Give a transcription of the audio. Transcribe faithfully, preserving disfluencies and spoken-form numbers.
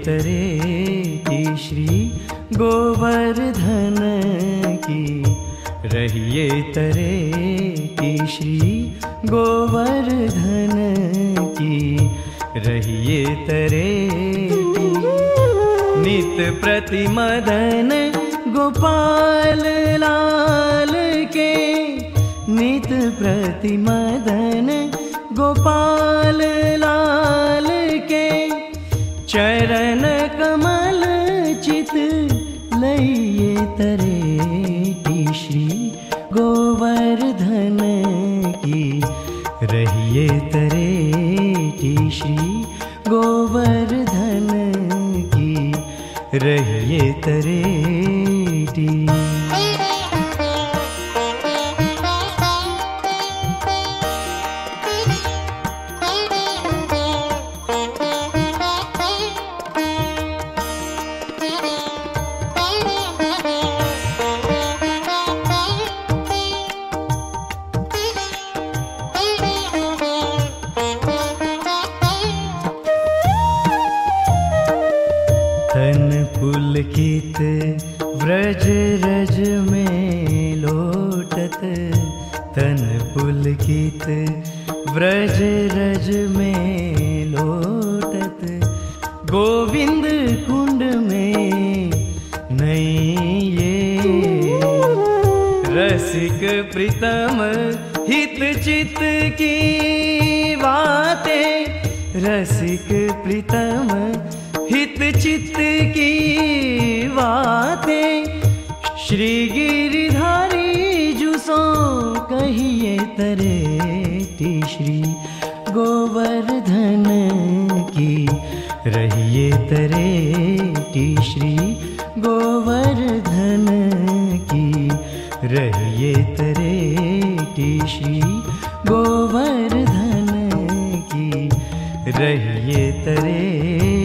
तरेटी श्री गोवर्धन की, रहिए तरेटी श्री गोवर्धन की, रहिए तरेटी। नित प्रति मदन गोपाल लाल के, नित प्रति मदन गोपाल लाल के, चरण कमल चित लइए तरेटी श्री गोवर्धन की, रहिए तरेटी श्री गोवर्धन की, रहिए तरेटी। तन पुलकित व्रज रज में लोटत, तन पुलकित व्रज रज में लोटत, गोविंद कुंड में नैये, रसिक प्रीतम हित चित की बातें, रसिक प्रीतम हित चित्त की बातें, श्री गिरिधारी जुसो कहिए तरेटी श्री गोवर्धन की, रहिए तरेटी श्री गोवर्धन की, रहिए तरेटी श्री गोवर्धन की, रहिए तरेटी।